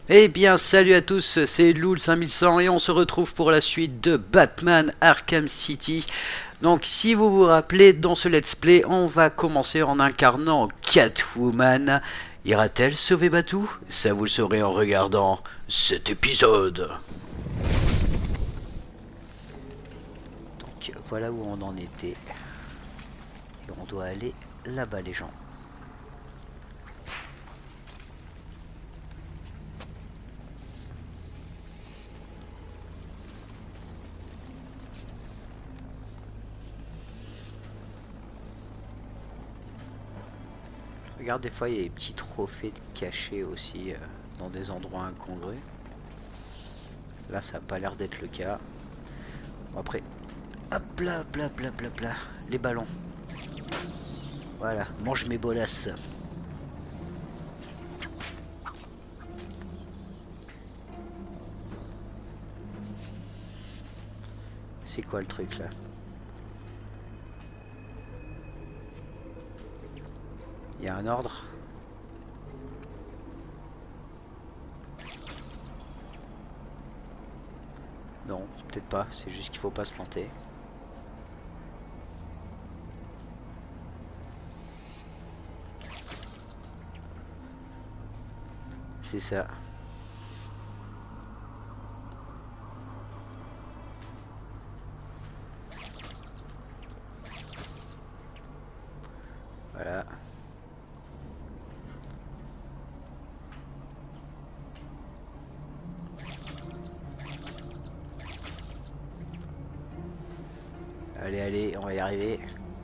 Eh bien, salut à tous, c'est Loul 5100 et on se retrouve pour la suite de Batman Arkham City. Donc, si vous vous rappelez, dans ce let's play, on va commencer en incarnant Catwoman. Ira-t-elle sauver Batou? Ça vous le saurez en regardant cet épisode. Donc, voilà où on en était. Et on doit aller là-bas, les gens. Regarde, des fois il y a des petits trophées cachés aussi dans des endroits incongrus. Là, ça n'a pas l'air d'être le cas. Bon, après, hop là, bla bla bla bla, les ballons. Voilà, mange mes bolasses. C'est quoi le truc là? Il y a un ordre? Non, peut-être pas, c'est juste qu'il faut pas se planter. C'est ça. Voilà. Allez, allez, on va y arriver.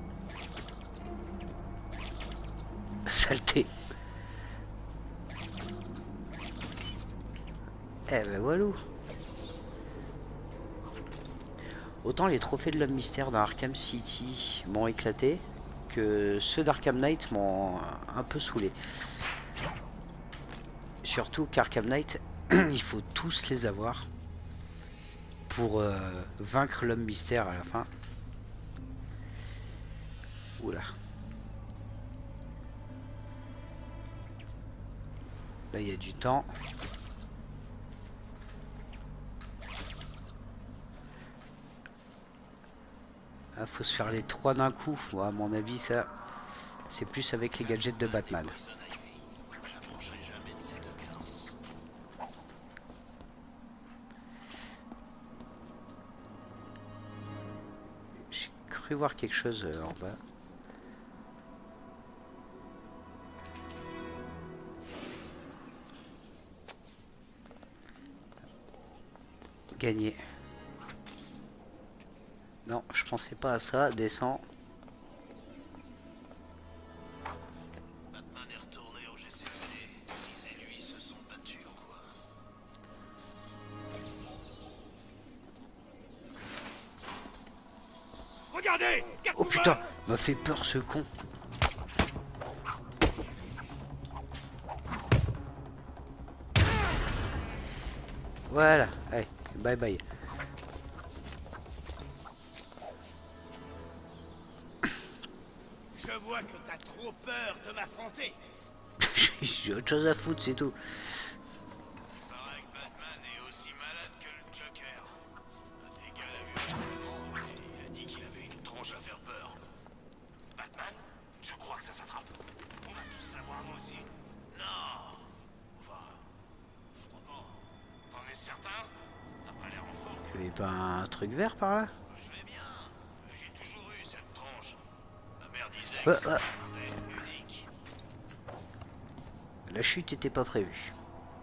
Saleté. Eh ben voilà. Autant les trophées de l'homme mystère dans Arkham City m'ont éclaté, que ceux d'Arkham Knight m'ont un peu saoulé. Surtout qu'Arkham Knight, il faut tous les avoir pour vaincre l'homme mystère à la fin. Oula. Là, il y a du temps. Ah, faut se faire les trois d'un coup. Bon, à mon avis, ça, c'est plus avec les gadgets de Batman. J'ai cru voir quelque chose en bas. Gagné. Non, je pensais pas à ça. Descends. Batman est retourné au GCPD. Chris et lui se sont battus ou quoi? Regardez! Oh putain, m'a fait peur ce con. Voilà, allez, bye bye. Je vois que t'as trop peur de m'affronter. J'ai autre chose à foutre, c'est tout. Il paraît que Batman est aussi malade que le Joker. Un des gars l'a vu récemment et il a dit qu'il avait une tronche à faire peur. Batman? Je crois que ça s'attrape. On va tous savoir, moi aussi. Non. Enfin, je crois pas. T'en es certain? T'as pas l'air en forme. Tu avais pas un truc vert par là? Je vais bien. J'ai toujours eu cette tronche. Ma mère disait Ouais, que ouais. c'était unique. La chute était pas prévue.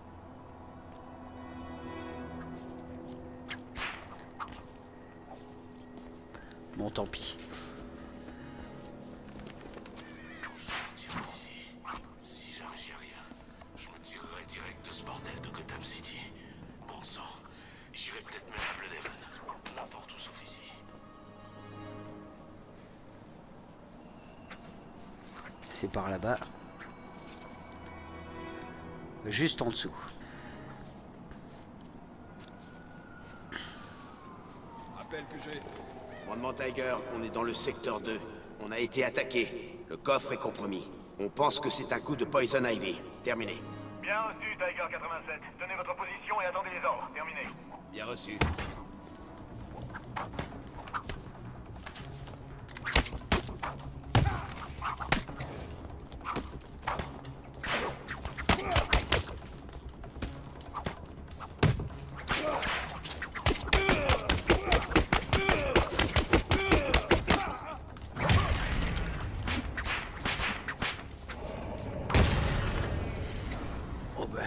Bon, tant pis. Quand je sortirai d'ici, si jamais j'y arrive, je me tirerai direct de ce bordel de Gotham City. Bon sang, j'irai peut-être même à Bloodhaven. N'importe où sauf ici. C'est par là-bas. Juste en dessous. Rappelle que j'ai... Commandement Tiger, on est dans le secteur 2. On a été attaqué. Le coffre est compromis. On pense que c'est un coup de Poison Ivy. Terminé. Bien reçu, Tiger 87. Tenez votre position et attendez les ordres. Terminé. Bien reçu. Oh ben.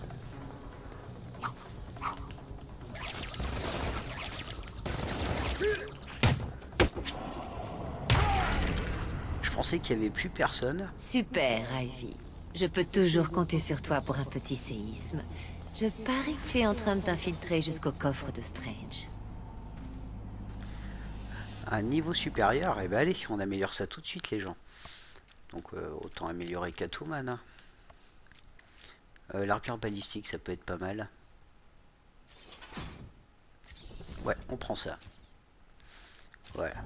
Je pensais qu'il y avait plus personne. Super, Ivy. Je peux toujours compter sur toi pour un petit séisme. Je parie que tu es en train de t'infiltrer jusqu'au coffre de Strange. Un niveau supérieur, et ben allez, on améliore ça tout de suite les gens. Donc autant améliorer Catwoman. Hein. L'armure balistique, ça peut être pas mal. Ouais, on prend ça. Voilà.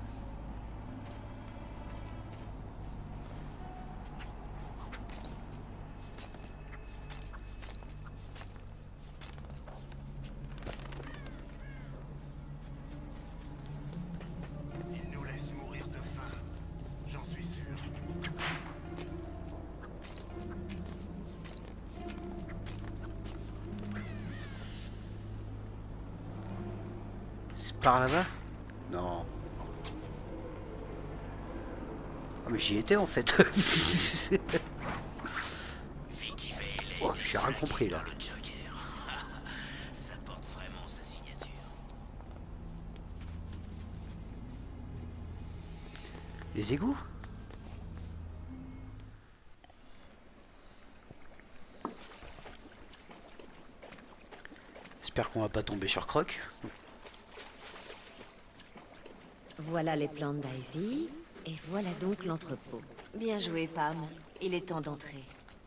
Il nous laisse mourir de faim. J'en suis sûr. C'est par là-bas? Non. Oh, mais j'y étais en fait. Vicky Vale Oh, j'ai rien compris là. le Joker. Ça porte vraiment sa signature. Les égouts? J'espère qu'on va pas tomber sur Croc. Voilà les plantes d'Ivy, et voilà donc l'entrepôt. Bien joué, Pam. Il est temps d'entrer.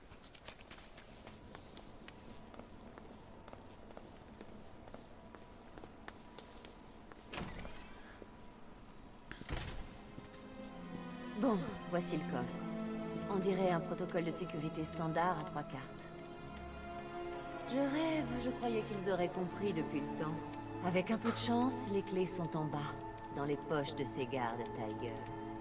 Bon, voici le coffre. On dirait un protocole de sécurité standard à 3 cartes. Je rêve, je croyais qu'ils auraient compris depuis le temps. Avec un peu de chance, les clés sont en bas, dans les poches de ces gardes, Tiger.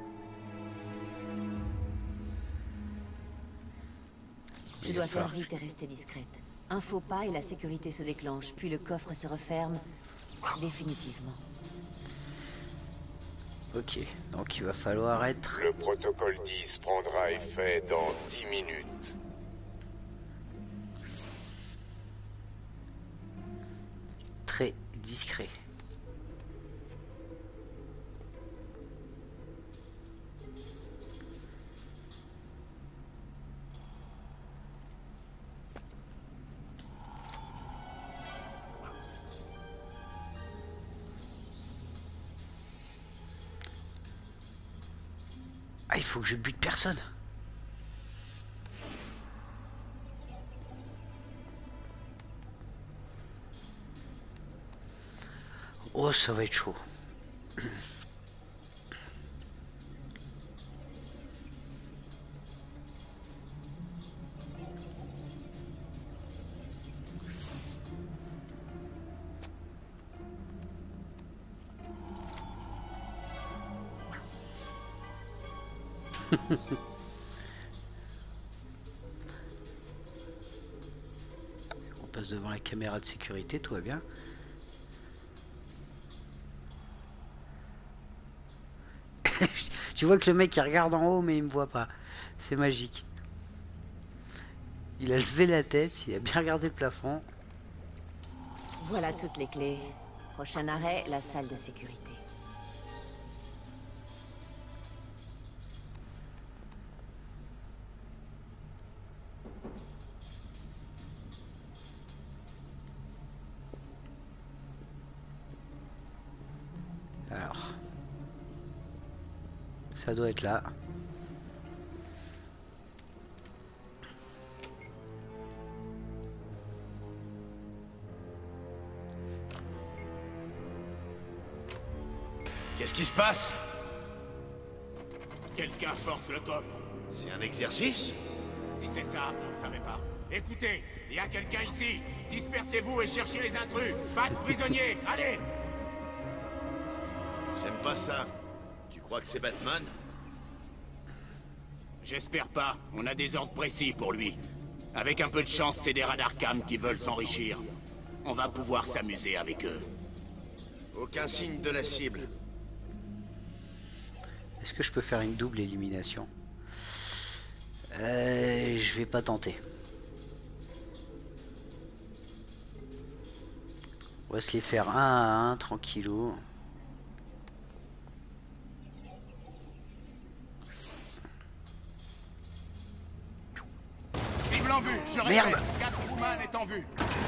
Je dois faire vite et rester discrète. Un faux pas et la sécurité se déclenche, puis le coffre se referme définitivement. Ok, donc il va falloir être Le protocole 10 prendra effet dans 10 minutes. très discret. Ah, il faut que je bute personne. Oh, ça va être chaud. On passe devant la caméra de sécurité, tout va bien. Tu vois que le mec il regarde en haut mais il me voit pas. C'est magique. Il a levé la tête, il a bien regardé le plafond. Voilà toutes les clés. Prochain arrêt, la salle de sécurité. Alors. Ça doit être là. Qu'est-ce qui se passe? Quelqu'un force le coffre. C'est un exercice? Si c'est ça, on ne savait pas. Écoutez, il y a quelqu'un ici. Dispersez-vous et cherchez les intrus. Pas de prisonniers, allez! J'aime pas ça. Tu crois que c'est Batman? J'espère pas. On a des ordres précis pour lui. Avec un peu de chance, c'est des rats d'Arkham qui veulent s'enrichir. On va pouvoir s'amuser avec eux. Aucun signe de la cible. Est-ce que je peux faire une double élimination? Je vais pas tenter. On va se les faire un à un, tranquillou. Cible en vue, je Merde. répète. Catwoman est en vue.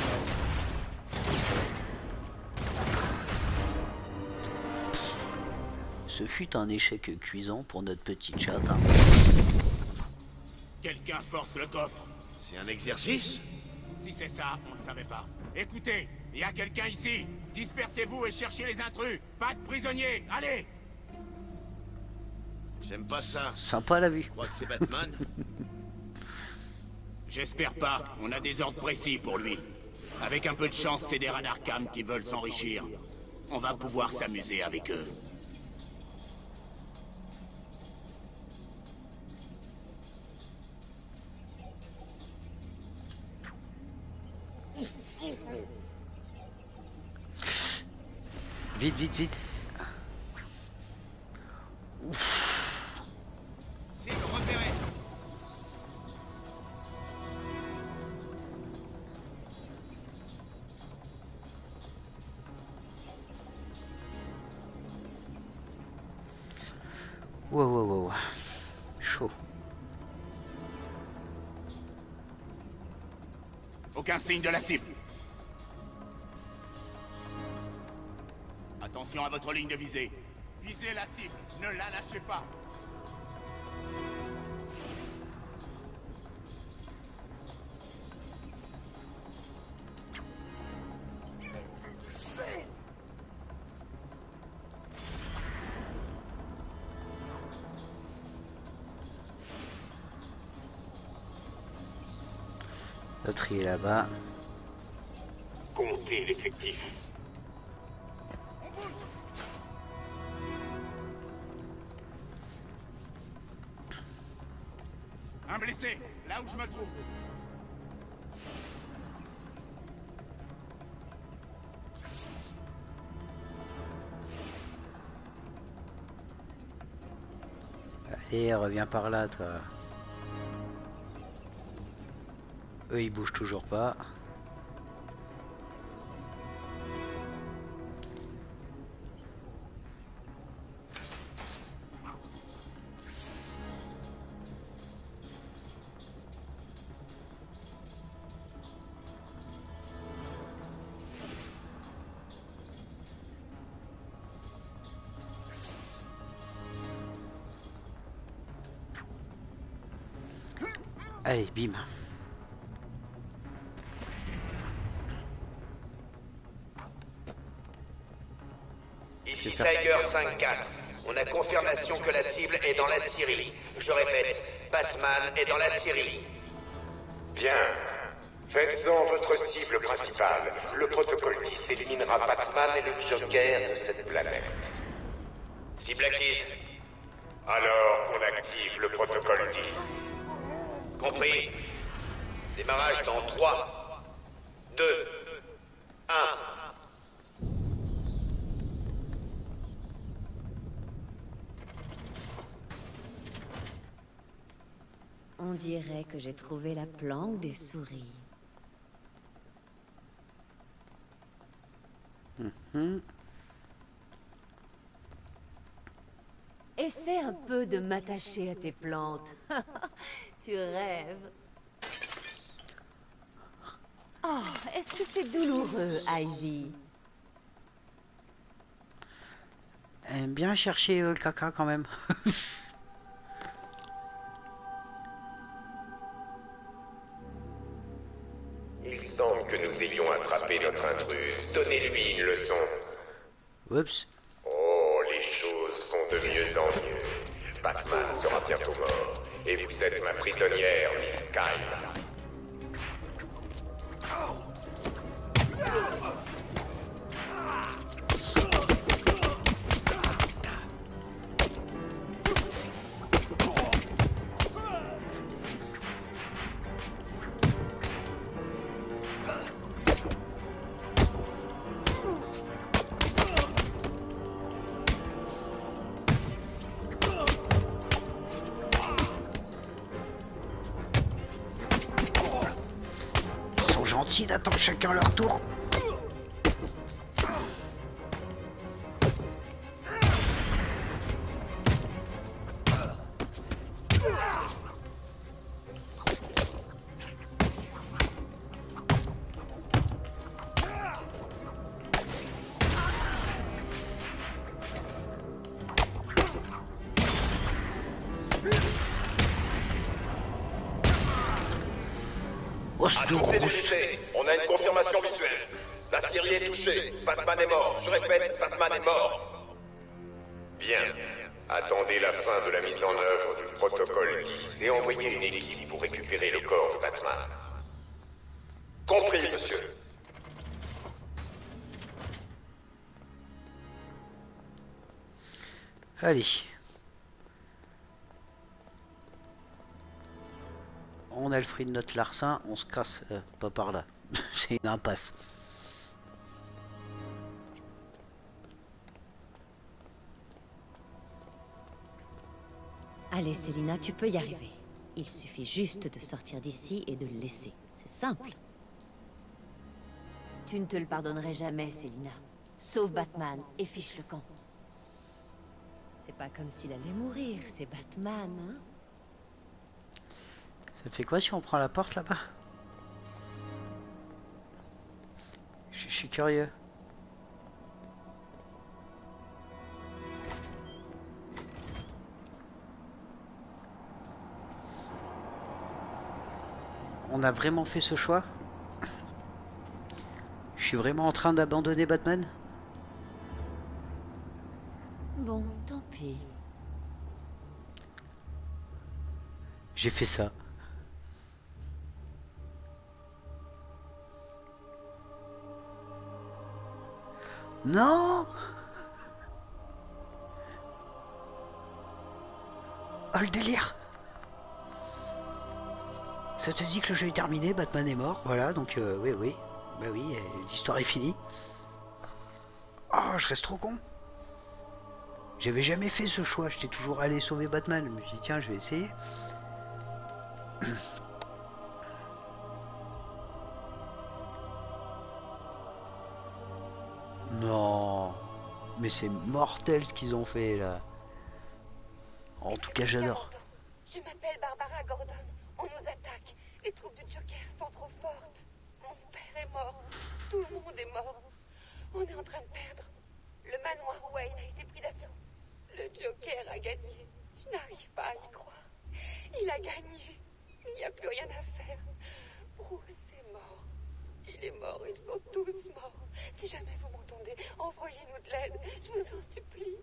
Ce fut un échec cuisant pour notre petite chatte. Hein. Quelqu'un force le coffre. C'est un exercice? Si c'est ça, on le savait pas. Écoutez, il y a quelqu'un ici. Dispersez-vous et cherchez les intrus. Pas de prisonniers, allez! J'aime pas ça. Sympa la vue. Tu crois que c'est Batman? J'espère pas. On a des ordres précis pour lui. Avec un peu de chance, c'est des rats d'Arkham qui veulent s'enrichir. On va pouvoir s'amuser avec eux. Vite, vite, vite. Cible repérée. Wow, wow, wow. Chaud. Aucun signe de la cible. Attention à votre ligne de visée. Visez la cible, ne la lâchez pas. L'autre il est là-bas. Comptez l'effectif. Un blessé, là où je me trouve. Allez, reviens par là, toi. Eux, ils bougent toujours pas. Allez, bim. Ici Tiger 5-4. On a confirmation que la cible est dans la Syrie. Je répète, Batman est dans la Syrie. Bien. Faites-en votre cible principale. Le protocole 10 éliminera Batman et le Joker de cette planète. Cible acquise. Alors qu'on active le protocole 10. Compris. Démarrage dans 3, 2, 1. On dirait que j'ai trouvé la planque des souris. Essaie un peu de m'attacher à tes plantes. Tu rêves. Oh, est-ce que c'est douloureux, Ivy? Aime bien chercher le caca quand même. Il semble que nous ayons attrapé notre intruse. Donnez-lui une leçon. Oups. Oh, les choses sont de mieux en mieux. Batman sera bientôt mort. Et vous êtes ma prisonnière, Miss Kyle. Gentils d'attendre chacun leur tour. Oh, À toutes ces unités, on a une confirmation visuelle. La Syrie est touchée. Batman est mort. Je répète, Batman est mort. Bien. Attendez la fin de la mise en œuvre du protocole 10 et envoyez une équipe pour récupérer le corps de Batman. Compris, monsieur. Allez. On a le fruit de notre larcin, on se casse pas par là. C'est une impasse. Allez, Selina, tu peux y arriver. Il suffit juste de sortir d'ici et de le laisser. C'est simple. Tu ne te le pardonnerais jamais, Selina. Sauve Batman et fiche le camp. C'est pas comme s'il allait mourir, c'est Batman, hein? Ça fait quoi si on prend la porte là-bas? Je suis curieux. On a vraiment fait ce choix? Je suis vraiment en train d'abandonner Batman? Bon, tant pis. J'ai fait ça. Non! Oh le délire! Ça te dit que le jeu est terminé, Batman est mort, voilà, donc oui, bah oui, l'histoire est finie. Oh, je reste trop con. J'avais jamais fait ce choix, j'étais toujours allé sauver Batman, je me suis dit tiens, je vais essayer. Non, mais c'est mortel ce qu'ils ont fait là. En tout cas, j'adore. Je m'appelle Barbara Gordon. On nous attaque. Les troupes du Joker sont trop fortes. Mon père est mort. Tout le monde est mort. On est en train de perdre. Le manoir Wayne a été pris d'assaut. Le Joker a gagné. Je n'arrive pas à y croire. Il a gagné. Il n'y a plus rien à faire. Bruce est mort. Il est mort. Ils sont tous morts. Si jamais vous m'entendez, envoyez-nous de l'aide. Je vous en supplie.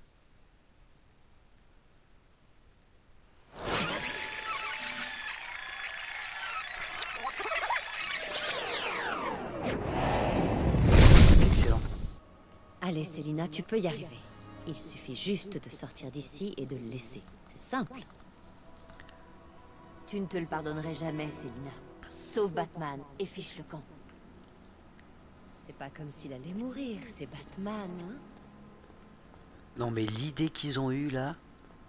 C'est excellent. Allez, Selina, tu peux y arriver. Il suffit juste de sortir d'ici et de le laisser. C'est simple. Tu ne te le pardonnerais jamais, Selina. Sauve Batman et fiche le camp. C'est pas comme s'il allait mourir, c'est Batman, hein? Non mais l'idée qu'ils ont eue là.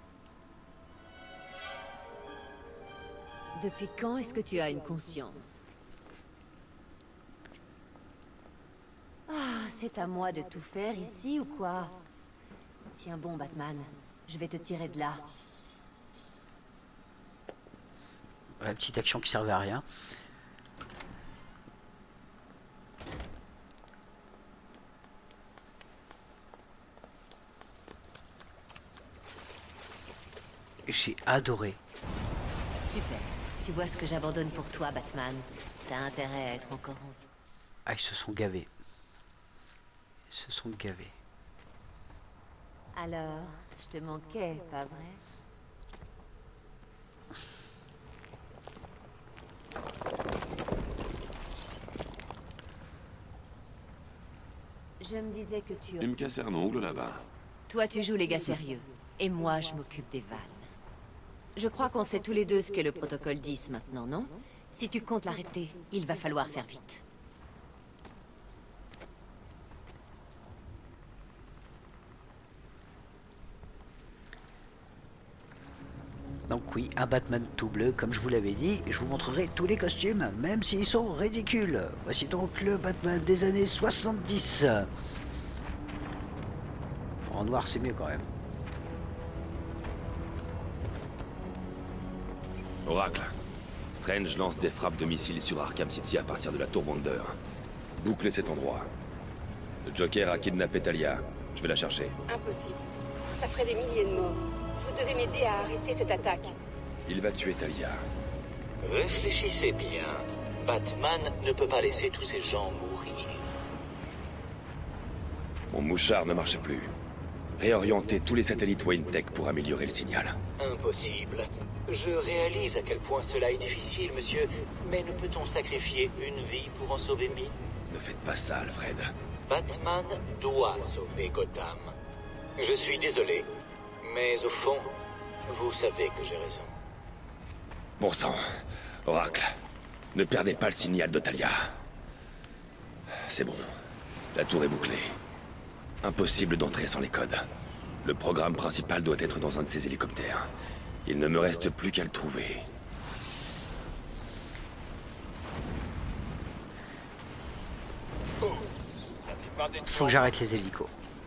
Depuis quand est-ce que tu as une conscience? Ah, c'est à moi de tout faire ici ou quoi? Tiens bon, Batman. Je vais te tirer de là. La petite action qui servait à rien. J'ai adoré. Super. Tu vois ce que j'abandonne pour toi, Batman. T'as intérêt à être encore en vie. Ah, ils se sont gavés. Ils se sont gavés. Alors, je te manquais, pas vrai? Je me disais que tu... Tu me casses un ongle là-bas. Toi, tu joues les gars sérieux. Et moi, je m'occupe des vannes. Je crois qu'on sait tous les deux ce qu'est le protocole 10 maintenant, non? Si tu comptes l'arrêter, il va falloir faire vite. Donc oui, un Batman tout bleu, comme je vous l'avais dit, et je vous montrerai tous les costumes, même s'ils sont ridicules. Voici donc le Batman des années 70. En noir, c'est mieux quand même. Oracle. Strange lance des frappes de missiles sur Arkham City à partir de la tour Wonder. Bouclez cet endroit. Le Joker a kidnappé Talia. Je vais la chercher. Impossible. Ça ferait des milliers de morts. Vous devez m'aider à arrêter cette attaque. Il va tuer Talia. Réfléchissez bien. Batman ne peut pas laisser tous ces gens mourir. Mon mouchard ne marche plus. Réorienter tous les satellites Wayne Tech pour améliorer le signal. Impossible. Je réalise à quel point cela est difficile, monsieur, mais ne peut-on sacrifier une vie pour en sauver 1000? Ne faites pas ça, Alfred. Batman doit sauver Gotham. Je suis désolé, mais au fond, vous savez que j'ai raison. Bon sang. Oracle, ne perdez pas le signal de Talia. C'est bon. La tour est bouclée. Impossible d'entrer sans les codes. Le programme principal doit être dans un de ces hélicoptères. Il ne me reste plus qu'à le trouver. Faut que j'arrête les hélicos.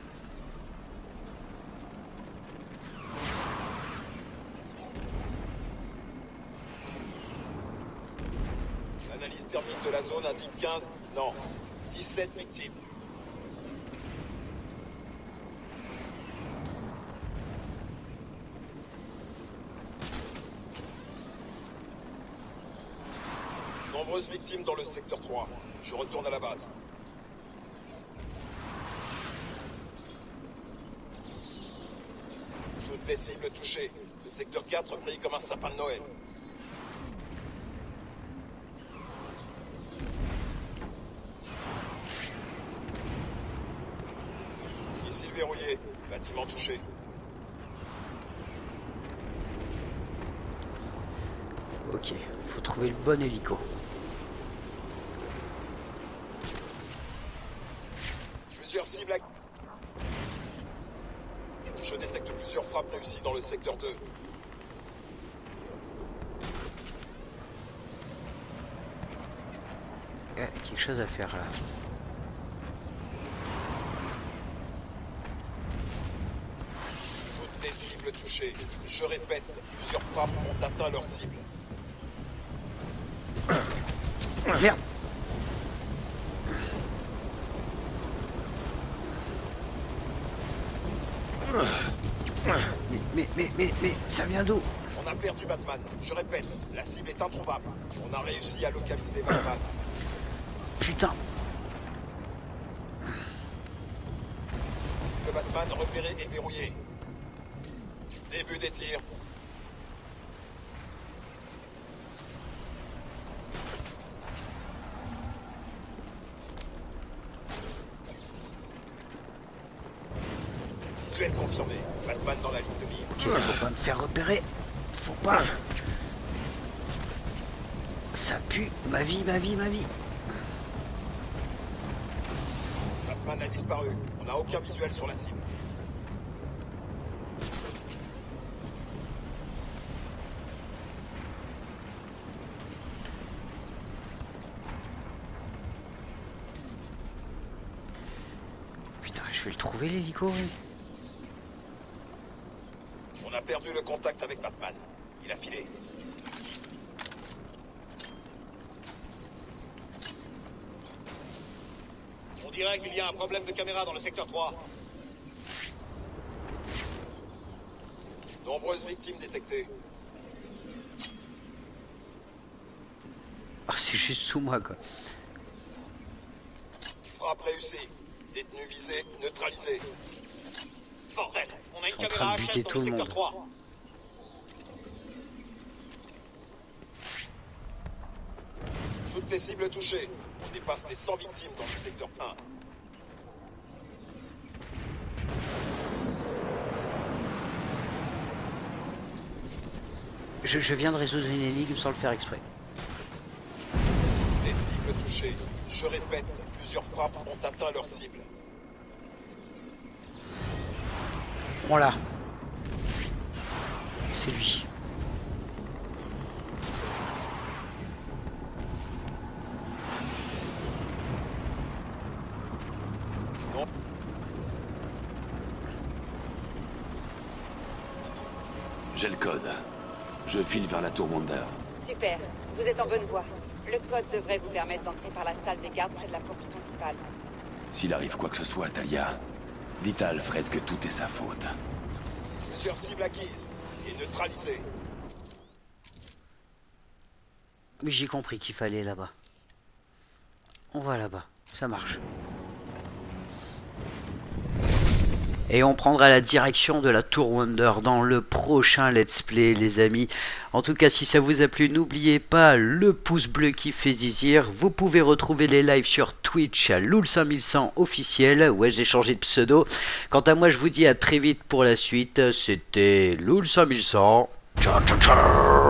L'analyse thermique de la zone indique 15... non, 17 victimes. Nombreuses victimes dans le secteur 3. Je retourne à la base. Toutes les cibles touchées. Le secteur 4 brille comme un sapin de Noël. Missile verrouillé. Bâtiment touché. Ok, faut trouver le bon hélico. Plusieurs cibles. Je détecte plusieurs frappes réussies dans le secteur 2. Quelque chose à faire là. Toutes les cibles touchées. Je répète, plusieurs frappes ont atteint leur cible. Merde. Mais, ça vient d'où? On a perdu Batman. Je répète, la cible est introuvable. On a réussi à localiser Batman. Putain. Cible Batman repérée et verrouillée. Début des tirs. Visuel confirmé. Batman dans la ligne de mire. Ok, faut pas me faire repérer. Faut pas. Ça pue. Ma vie. Batman a disparu. On n'a aucun visuel sur la cible. Putain, je vais le trouver l'hélico, oui. On a perdu le contact avec Batman. Il a filé. On dirait qu'il y a un problème de caméra dans le secteur 3. Nombreuses victimes détectées. Ah, c'est juste sous moi, quoi. Frappe réussie. Détenu visé, neutralisé. Bordel, on a une Ils sont en train caméra de HS buter dans tout le le secteur monde. 3. Toutes les cibles touchées. On dépasse les 100 victimes dans le secteur 1. Je viens de résoudre une énigme sans le faire exprès. Les cibles touchées. Je répète, plusieurs frappes ont atteint leur cible. Voilà. C'est lui. J'ai le code. Je file vers la tour Wonder. Super, vous êtes en bonne voie. Le code devrait vous permettre d'entrer par la salle des gardes près de la porte principale. S'il arrive quoi que ce soit à Talia, dites à Alfred que tout est sa faute. Plusieurs cibles acquises et neutralisées. Oui, j'ai compris qu'il fallait là-bas. On va là-bas, ça marche. Et on prendra la direction de la Tour Wonder dans le prochain let's play, les amis. En tout cas, si ça vous a plu, n'oubliez pas le pouce bleu qui fait zizir. Vous pouvez retrouver les lives sur Twitch à Loul5100 officiel. Ouais, j'ai changé de pseudo. Quant à moi, je vous dis à très vite pour la suite. C'était Loul5100. Ciao, ciao, ciao.